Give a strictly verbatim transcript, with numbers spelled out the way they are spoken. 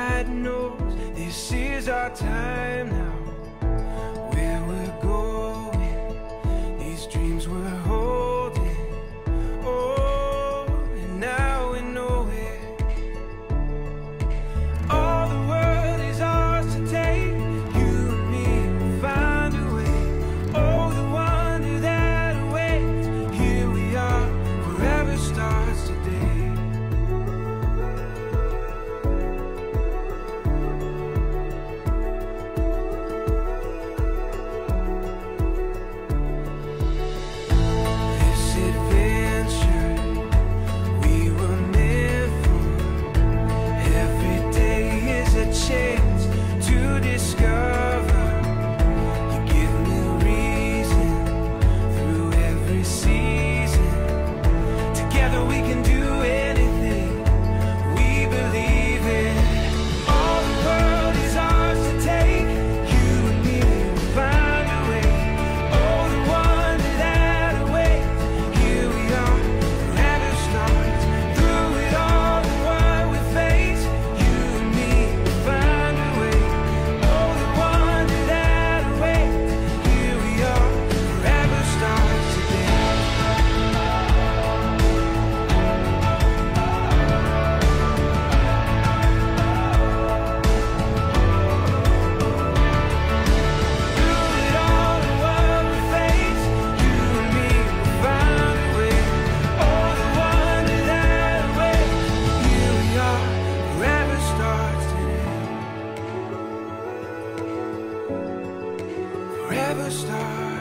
night knows this is our time now. Where we're going, these dreams we're holding. Oh, and now we know it. All the world is ours to take. You and me will find a way. Oh, the wonder that awaits. Here we are, forever starts today. Forever stars.